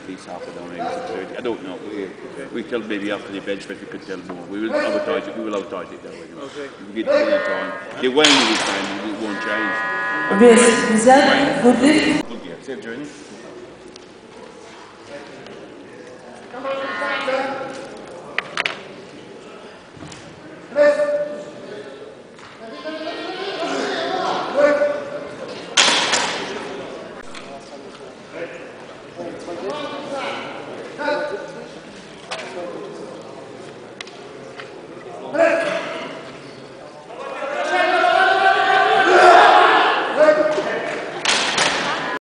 at least half an hour, maybe 6:30. I don't know. We tell maybe after the bench press we could tell more. We will advertise it. We will advertise it that way. Okay. We get plenty of time. The way we will time it won't change. Güzel, good. Good, yeah. Safe journey.